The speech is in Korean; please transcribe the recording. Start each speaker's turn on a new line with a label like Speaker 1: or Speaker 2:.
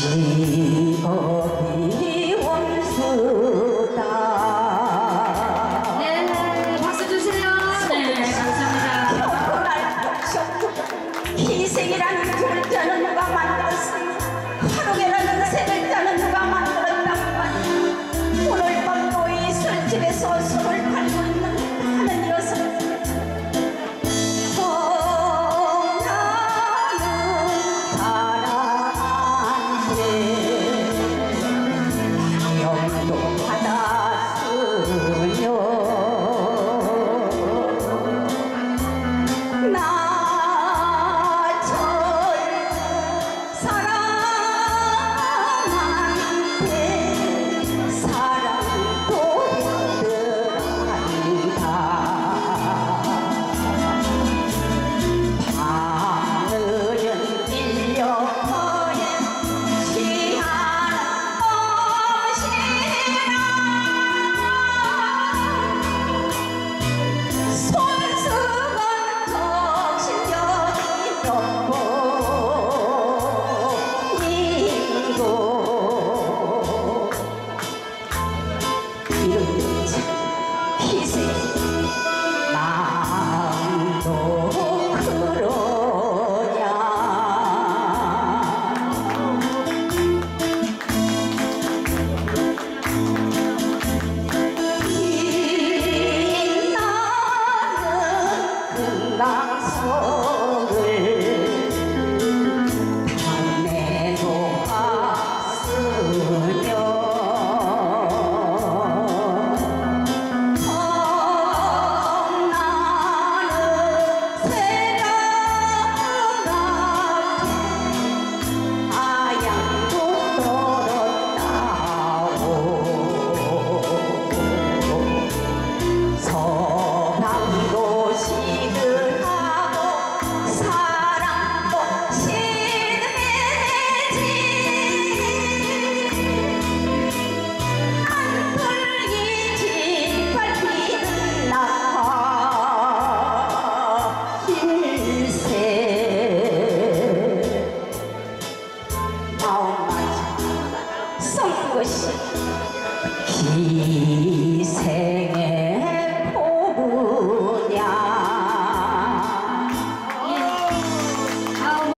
Speaker 1: 기억이 원수다.
Speaker 2: 네, 박수 주세요. 네, 감사합니다.
Speaker 1: 희생이라는 글자는 누가 만들었어요? 화록이라는 세 글자는 누가 만들었다고. 오늘 밤도 이 술집에서 술을 팔고 있는 하는 녀석, 사랑한테 영도 받았으며 나철 사랑한테 사랑도 힘들어한다. 밤늘은 일려버린 시한 엄시나 손수건 정신력이 없고 인고 이런 희생 마음도 그러냐. 빛나는 금강석을 밤에 놓았으며 성나는 새벽 같은 아양도 떨었다오. 서방도 시들하고 사랑도 시들해지 안풀기 짓밟히는 낙하 일세 마음만 썩은 것이 희생